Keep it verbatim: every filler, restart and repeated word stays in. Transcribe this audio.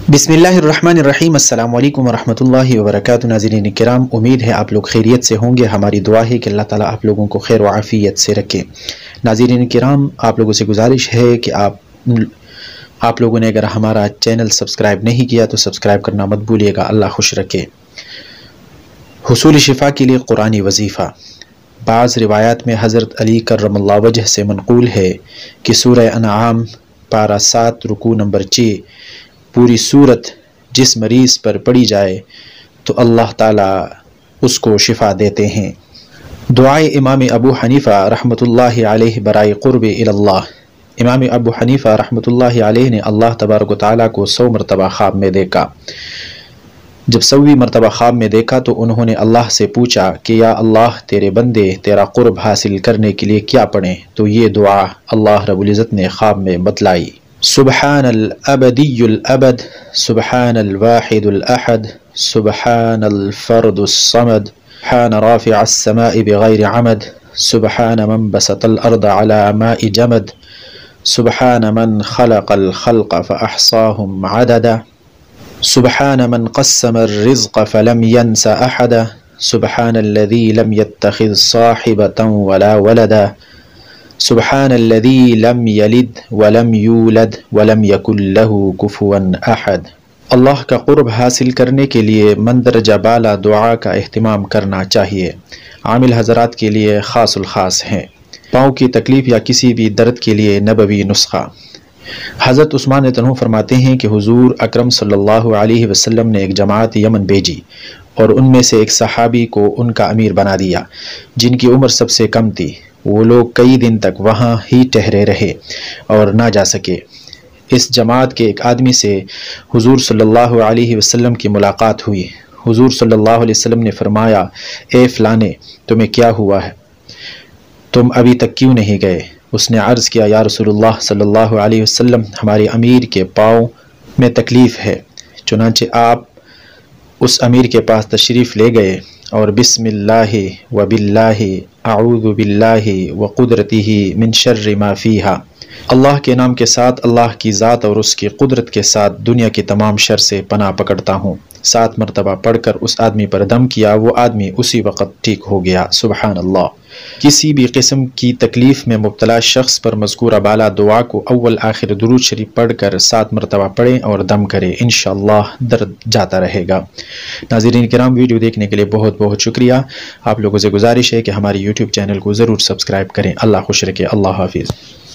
بسم اللہ الرحمن الرحیم۔ السلام علیکم ورحمۃ اللہ وبرکاتہ۔ ناظرین کرام، امید ہے آپ لوگ خیریت سے ہوں گے۔ ہماری دعا ہے کہ اللہ تعالیٰ آپ لوگوں کو خیر و عافیت سے رکھے۔ ناظرین کرام، آپ لوگوں سے گزارش ہے کہ آپ آپ لوگوں نے اگر ہمارا چینل سبسکرائب نہیں کیا تو سبسکرائب کرنا مت بھولیے گا۔ اللہ خوش رکھے۔ حصول شفا کے لیے قرآنی وظیفہ۔ بعض روایات میں حضرت علی کرم اللہ وجہ سے منقول ہے کہ سورہ انعام پارہ سات رکوع نمبر چھ پوری صورت جس مریض پر پڑھی جائے تو اللہ تعالیٰ اس کو شفا دیتے ہیں۔ دعائے امام ابو حنیفہ رحمۃ اللہ علیہ برائے قرب اللہ۔ امام ابو حنیفہ رحمۃ اللہ علیہ نے اللہ تبارک و تعالیٰ کو سو مرتبہ خواب میں دیکھا۔ جب سوویں مرتبہ خواب میں دیکھا تو انہوں نے اللہ سے پوچھا کہ یا اللہ، تیرے بندے تیرا قرب حاصل کرنے کے لیے کیا پڑھیں؟ تو یہ دعا اللہ رب العزت نے خواب میں بتلائی۔ سبحان الابدی الابد، سبحان الواحد الاحد، سبحان الفرد الصمد، سبحان رافع السماء بغیر عمد، سبحان من بسط الارض على ماء جمد، سبحان من خلق الخلق فاحصاهم عددا، سبحان من قسم الرزق فلم ينس احدا، سبحان الذي لم يتخذ صاحبة ولا ولدا، سبحان الذي لم يلد ولم يولد ولم يكن له كفوا احد۔ اللہ کا قرب حاصل کرنے کے لیے مندرجہ بالا دعا کا اہتمام کرنا چاہیے۔ عامل حضرات کے لیے خاص الخاص ہیں۔ پاؤں کی تکلیف یا کسی بھی درد کے لیے نبوی نسخہ۔ حضرت عثمان تنہو فرماتے ہیں کہ حضور اکرم صلی اللہ علیہ وسلم نے ایک جماعت یمن بھیجی اور ان میں سے ایک صحابی کو ان کا امیر بنا دیا جن کی عمر سب سے کم تھی۔ وہ لوگ کئی دن تک وہاں ہی ٹھہرے رہے اور نہ جا سکے۔ اس جماعت کے ایک آدمی سے حضور صلی اللہ علیہ وسلم کی ملاقات ہوئی۔ حضور صلی اللہ علیہ وسلم نے فرمایا، اے فلانے، تمہیں کیا ہوا ہے؟ تم ابھی تک کیوں نہیں گئے؟ اس نے عرض کیا، یا رسول اللہ صلی اللہ علیہ وسلم، ہمارے امیر کے پاؤں میں تکلیف ہے۔ چنانچہ آپ اس امیر کے پاس تشریف لے گئے اور بسم اللہ و باللہ اعوذ باللہ و قدرتہ من شر ما فیہا، اللہ کے نام کے ساتھ، اللہ کی ذات اور اس کی قدرت کے ساتھ دنیا کی تمام شر سے پناہ پکڑتا ہوں، سات مرتبہ پڑھ کر اس آدمی پر دم کیا۔ وہ آدمی اسی وقت ٹھیک ہو گیا۔ سبحان اللہ۔ کسی بھی قسم کی تکلیف میں مبتلا شخص پر مذکورہ بالا دعا کو اول آخر درود شریف پڑھ کر سات مرتبہ پڑھیں اور دم کریں، انشاءاللہ درد جاتا رہے گا۔ ناظرین کرام، ویڈیو دیکھنے کے لیے بہت بہت شکریہ۔ آپ لوگوں سے گزارش ہے کہ ہماری یوٹیوب چینل کو ضرور سبسکرائب کریں۔ اللہ خوش رکھے۔ اللہ حافظ۔